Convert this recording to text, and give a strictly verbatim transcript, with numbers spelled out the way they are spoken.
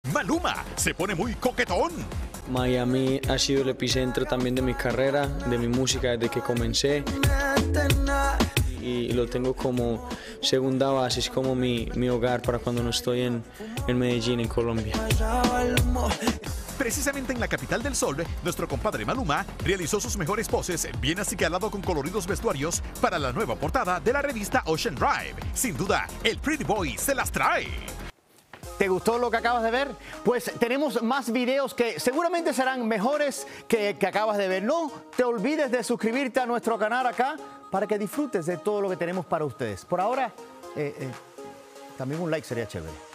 Maluma se pone muy coquetón. Miami ha sido el epicentro también de mi carrera, de mi música desde que comencé. Y lo tengo como segunda base, es como mi, mi hogar para cuando no estoy en, en Medellín, en Colombia. Precisamente en la capital del sol, nuestro compadre Maluma realizó sus mejores poses, bien acicalado con coloridos vestuarios para la nueva portada de la revista Ocean Drive. Sin duda, el Pretty Boy se las trae. ¿Te gustó lo que acabas de ver? Pues tenemos más videos que seguramente serán mejores que que acabas de ver. No te olvides de suscribirte a nuestro canal acá para que disfrutes de todo lo que tenemos para ustedes. Por ahora, eh, eh, también un like sería chévere.